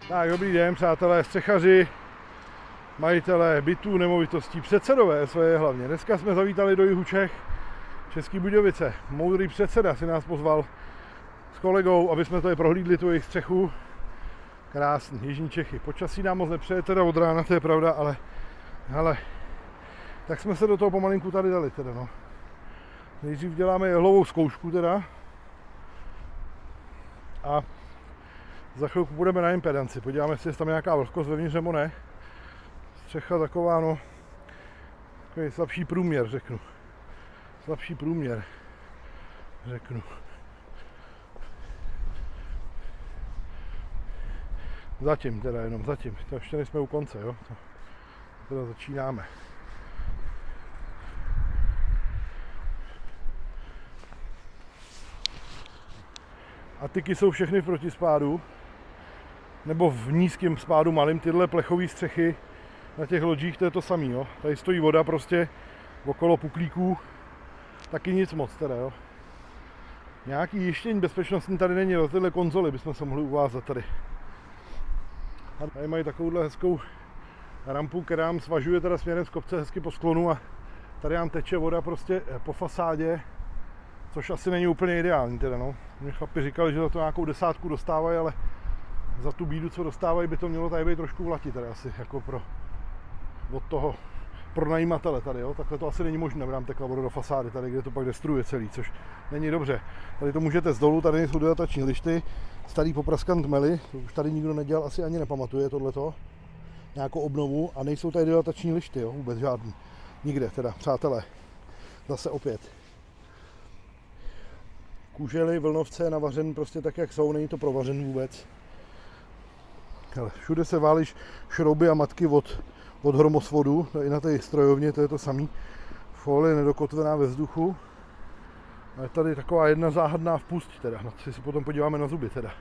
Tak, dobrý den, přátelé, střechaři, majitelé bytů, nemovitostí, předsedové SVJ hlavně. Dneska jsme zavítali do jihu Čech, České Budějovice. Moudrý předseda si nás pozval s kolegou, aby jsme tady prohlídli tu jejich střechu. Krásný, jižní Čechy. Počasí nám moc nepřeje teda od rána, to je pravda, ale hele, tak jsme se do toho pomalinku tady dali teda, no. Nejdřív děláme jehlovou zkoušku teda a za chvilku půjdeme na impedanci, podíváme si, jestli tam je nějaká vlhkost vevnitř nebo ne. Střecha taková, no, takový slabší průměr, řeknu. Slabší průměr, řeknu. Zatím teda jenom, zatím. To ještě nejsme u konce, jo. To teda začínáme. A tyky jsou všechny v protispádu, nebo v nízkém spádu malým, tyhle plechové střechy na těch lodžích, to je to samý, jo. Tady stojí voda prostě okolo puklíků, taky nic moc teda, jo. Nějaký jištění bezpečnostní tady není, do tyhle konzoly bychom se mohli uvázat tady. A tady mají takovouhle hezkou rampu, která nám svažuje teda směrem z kopce hezky po sklonu a tady nám teče voda prostě po fasádě, což asi není úplně ideální teda, no. Mě chlapi říkali, že za to nějakou 10 dostávají, ale za tu bídu, co dostávají, by to mělo tady být trošku vlatit tady asi, jako od toho pronajímatele tady, jo. Takhle to asi není možné, aby nám tekla voda do fasády, tady, kde to pak destruuje celý, což není dobře. Tady to můžete z dolů, tady jsou dilatační lišty, starý popraskan tmely, to už tady nikdo nedělal, asi ani nepamatuje tohleto, nějakou obnovu, a nejsou tady dilatační lišty, jo, vůbec žádný, nikde teda, přátelé, zase opět. Kužely, vlnovce navařen prostě tak, jak jsou, není to provařen vůbec. Hele, všude se válíš šrouby a matky od hromosvodu, i na té strojovně, to je to samý. Folie nedokotvená ve vzduchu. A je tady taková jedna záhadná vpust, teda, na co si potom podíváme na zuby teda.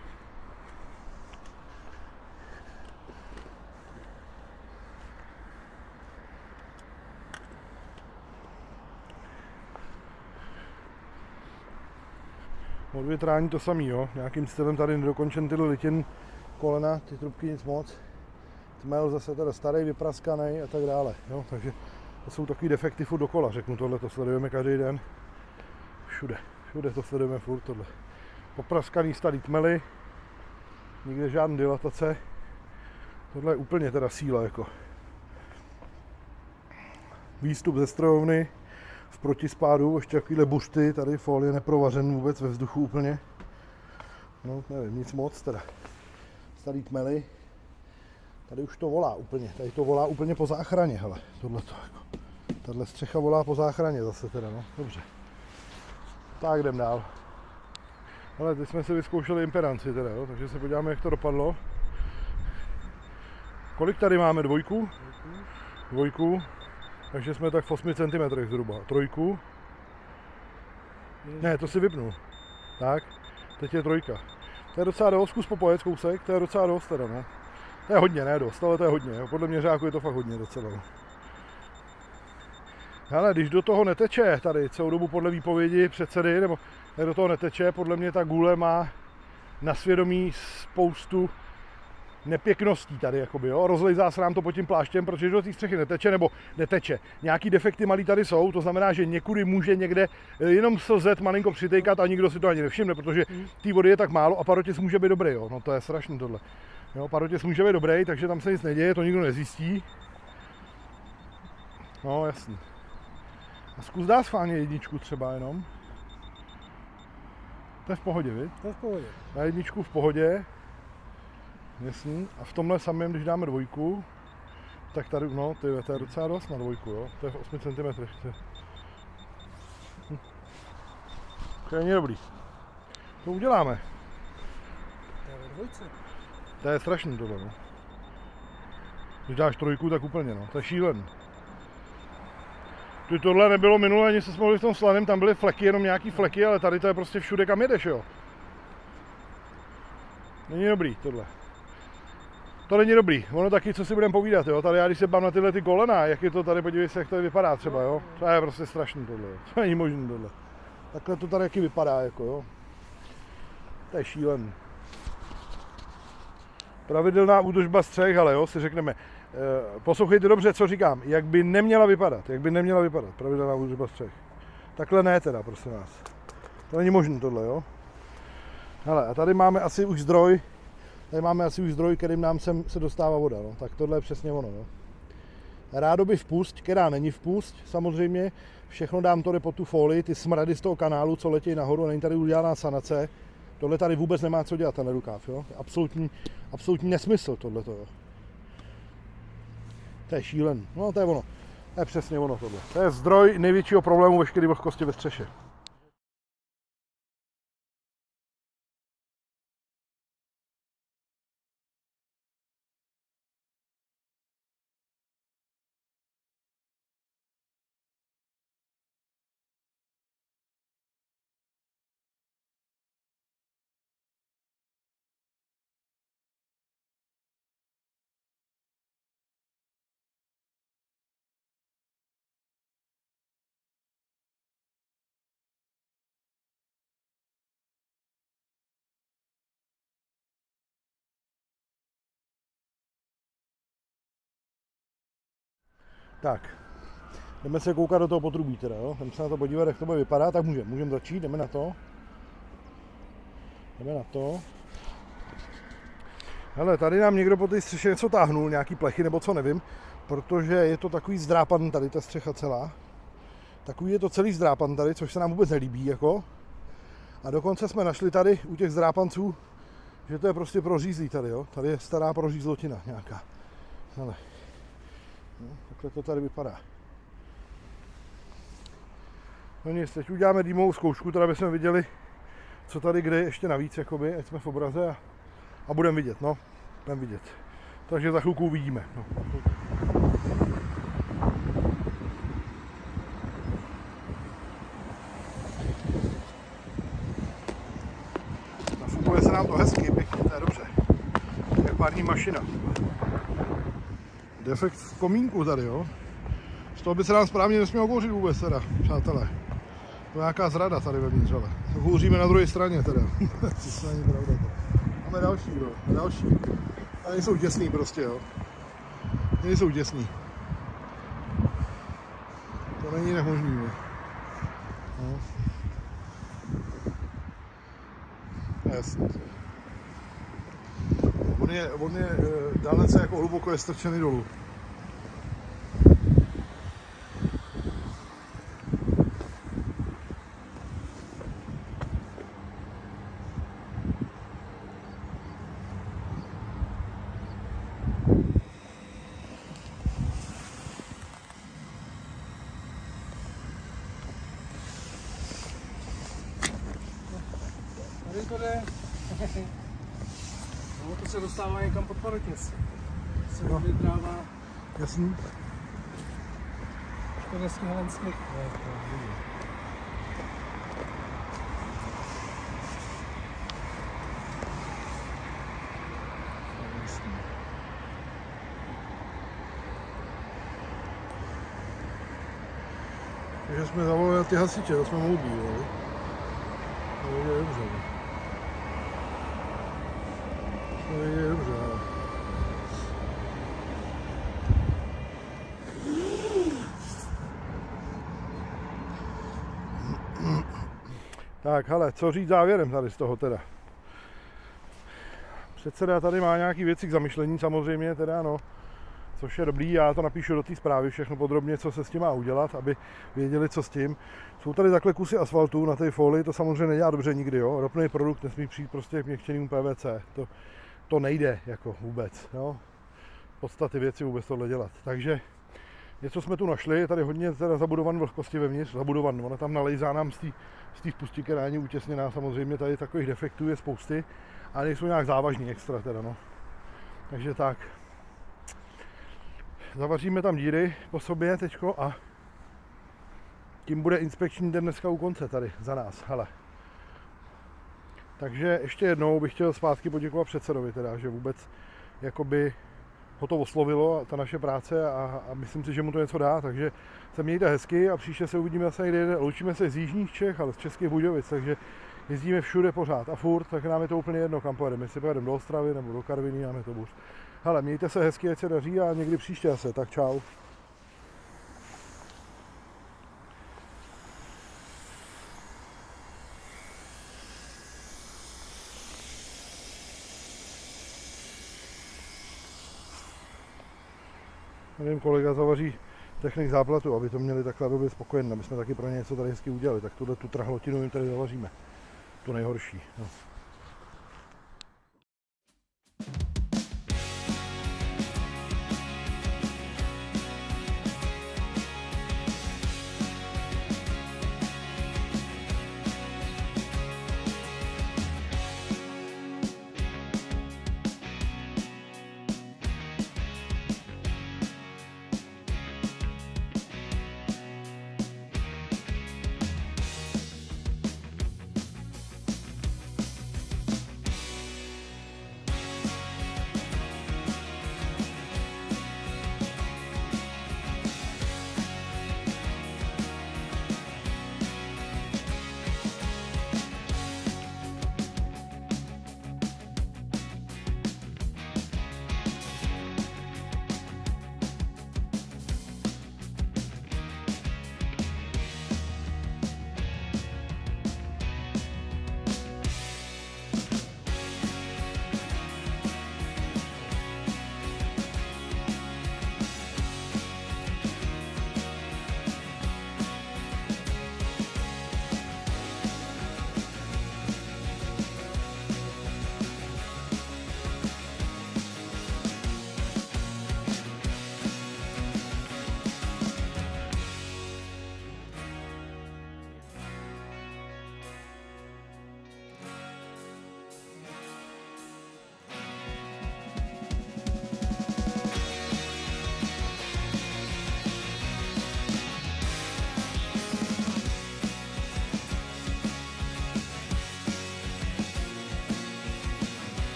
Odvětrání to samý, jo. Nějakým stylem tady nedokončen tyhle litin kolena, ty trubky nic moc. Tmel zase teda starý, vypraskaný a tak dále, jo. Takže to jsou takový defekty furt dokola, řeknu, tohle to sledujeme každý den. Všude to sledujeme furt tohle. Popraskaný starý tmely, nikde žádný dilatace. Tohle je úplně teda síla, jako. Výstup ze strojovny v protispádu, ještě takovýhle bušty, tady folie neprovařen vůbec ve vzduchu úplně. No, nevím, nic moc teda. Starý tmely. Tady už to volá úplně, tady to volá úplně po záchraně, hele, tohleto, jako. Tahle střecha volá po záchraně zase teda, no, dobře. Tak jdem dál. Hele, teď jsme si vyzkoušeli impedanci teda, jo, takže se podíváme, jak to dopadlo. Kolik tady máme? Dvojku? Dvojku. Takže jsme tak v 8 cm zhruba. Trojku. Ne, to si vypnu. Tak, teď je trojka. To je docela dost, zkus popojec kousek, to je docela dost teda, no. To je hodně, ne dost, ale to je hodně, jo. Podle měřáku je to fakt hodně docela. No. Hele, když do toho neteče tady celou dobu podle výpovědi předsedy, nebo do toho neteče, podle mě ta gule má na svědomí spoustu nepěkností tady, jakoby, jo. Rozlejzá se nám to pod tím pláštěm, protože do té střechy neteče, nebo neteče. Nějaký defekty malý tady jsou, to znamená, že někudy může někde jenom slzet malinko přitejkat a nikdo si to ani nevšimne, protože té vody je tak málo a parotěz může být dobrý, jo. No to je strašný tohle. Jo, parotěz může být dobrý, takže tam se nic neděje, to nikdo nezjistí. No, jasný. A zkus dát schválně jedničku třeba jenom. To je v pohodě, viď? To je v pohodě. Na jedničku v pohodě. Jasný. A v tomhle samém, když dáme dvojku, tak tady, no, to je docela dost na dvojku, jo. To je v 8 cm. To není dobrý. To uděláme. To je ve dvojce. To je strašný tohle, no. Když dáš trojku, tak úplně, no. To je šílený. Tohle nebylo minule, ani se jsme mohli v tom Slaném, tam byly fleky, jenom nějaký fleky, ale tady to je prostě všude, kam jedeš, jo. Není dobrý tohle. To není dobrý, ono taky, co si budeme povídat, jo. Tady já, když se bám na tyhle ty kolena, jak je to tady, podívej se, jak to vypadá třeba, jo. To je prostě strašný tohle, jo. To není možný tohle. Takhle to tady taky vypadá, jako, jo. To je šílený. Pravidelná údržba střech, ale jo, si řekneme. Poslouchejte dobře, co říkám. Jak by neměla vypadat pravidelná údržba střech. Takhle ne teda, prosím vás. To není možné tohle, jo. Hele, a tady máme asi už zdroj, kterým nám sem se dostává voda, no. Tak tohle je přesně ono, no. Rádoby vpust, která není vpust, samozřejmě. Všechno dám to pod tu folii, ty smrady z toho kanálu, co letí nahoru, není tady udělaná sanace. Tohle tady vůbec nemá co dělat, ten rukáv, jo. Absolutní nesmysl tohleto, jo. To je šílen, no to je ono. To je přesně ono tohle. To je zdroj největšího problému veškeré vlhkosti ve střeše. Tak, jdeme se koukat do toho potrubí teda, jo? Jdeme se na to podívat, jak to bude vypadat, tak můžeme začít, jdeme na to. Hele, tady nám někdo po té střeše něco táhnul, nějaký plechy nebo co, nevím, protože je to takový zdrápan tady, ta střecha celá. Takový je to celý zdrápan tady, což se nám vůbec nelíbí, jako. A dokonce jsme našli tady u těch zdrápanců, že to je prostě prořízlý tady, jo. Tady je stará prořízlotina nějaká. Hele. No, takhle to tady vypadá. No nic, teď uděláme dýmovou zkoušku, teda bychom viděli, co tady kde je ještě navíc, jakoby, ať jsme v obraze a budeme vidět, no. Budeme vidět. Takže za chvilku uvidíme. No. Nafukuje se nám to hezky, pěkně, to je dobře. To je pární mašina. Defekt v komínku tady, jo. Z toho by se nám správně nesmělo kouřit vůbec teda, přátelé. To je nějaká zrada tady vevnitř, ale. Kouříme na druhé straně teda. To není pravda. Máme další, jo. Další. A nejsou těsný prostě, jo. Nejsou těsný. To není nemožný, jo. No. Jasně. On je dalece jako hluboko je strčený dolů. Tady to jde. No, to se dostává někam pod parotěz. Se vydrává. Jasný. Škodenský helenský. Takže jsme zavolali ty hasiče, to jsme moudí, jo. To je dobře. To je dobře, ale. Tak, hele, co říct závěrem tady z toho teda? Předseda tady má nějaký věci k zamyšlení samozřejmě, teda no, což je dobrý, já to napíšu do té zprávy všechno podrobně, co se s tím má udělat, aby věděli, co s tím. Jsou tady takhle kusy asfaltu na té folii, to samozřejmě nedělá dobře nikdy, jo. Ropný produkt nesmí přijít prostě k měkčenému PVC, to nejde jako vůbec, jo. Podstaty věci vůbec tohle dělat, takže něco jsme tu našli, je tady hodně teda zabudovan vlhkosti vevnitř, ona tam nalejzá nám z té spusti, která není utěsněná, samozřejmě tady takových defektů je spousty, ale nejsou nějak závažný extra teda, no. Takže tak. Zavaříme tam díry po sobě teďko a tím bude inspekční den dneska u konce tady za nás, hele. Takže ještě jednou bych chtěl zpátky poděkovat předsedovi teda, že vůbec jakoby ho to oslovilo, ta naše práce a myslím si, že mu to něco dá, takže se mějte hezky a příště se uvidíme zase někde, loučíme se z jižních Čech, ale z Českých Budějovic, takže jezdíme všude pořád a furt, tak nám je to úplně jedno, kam pojedeme. Jestli pojedeme do Ostravy nebo do Karviní, nám je to buř. Hele, mějte se hezky, ať se daří a někdy příště zase, tak čau. Nevím, kolega zavaří technik záplatu, aby to měli takhle, aby byli spokojení, aby jsme taky pro ně něco tady hezky udělali. Tak tuhle tu trahlotinu jim tady zavaříme. Tu nejhorší. No.